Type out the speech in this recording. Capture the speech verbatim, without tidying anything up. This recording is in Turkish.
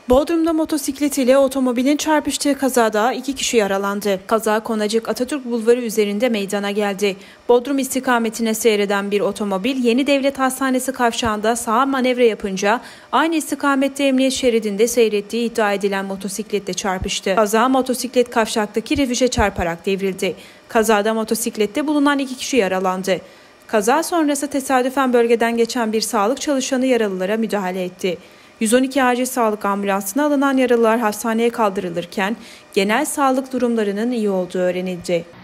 Bodrum'da motosikletiyle otomobilin çarpıştığı kazada iki kişi yaralandı. Kaza Konacık Atatürk Bulvarı üzerinde meydana geldi. Bodrum istikametine seyreden bir otomobil Yeni Devlet Hastanesi kavşağında sağa manevra yapınca aynı istikamette emniyet şeridinde seyrettiği iddia edilen motosikletle çarpıştı. Kaza motosiklet kavşaktaki refüje çarparak devrildi. Kazada motosiklette bulunan iki kişi yaralandı. Kaza sonrası tesadüfen bölgeden geçen bir sağlık çalışanı yaralılara müdahale etti. yüz on iki acil sağlık ambulansına alınan yaralılar hastaneye kaldırılırken genel sağlık durumlarının iyi olduğu öğrenildi.